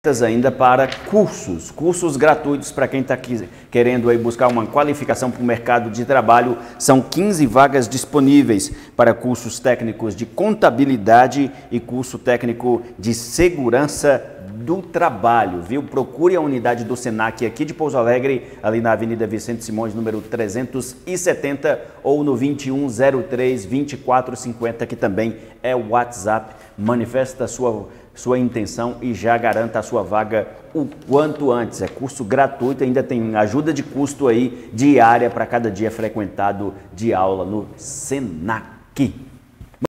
ainda para cursos gratuitos para quem está querendo aí buscar uma qualificação para o mercado de trabalho. São 15 vagas disponíveis para cursos técnicos de contabilidade e curso técnico de segurança do trabalho, viu? Procure a unidade do Senac aqui de Pouso Alegre, ali na Avenida Vicente Simões, número 370, ou no 2103-2450, que também é o WhatsApp. Manifesta a sua intenção e já garanta a sua vaga o quanto antes. É curso gratuito, ainda tem ajuda de custo aí diária para cada dia frequentado de aula no Senac.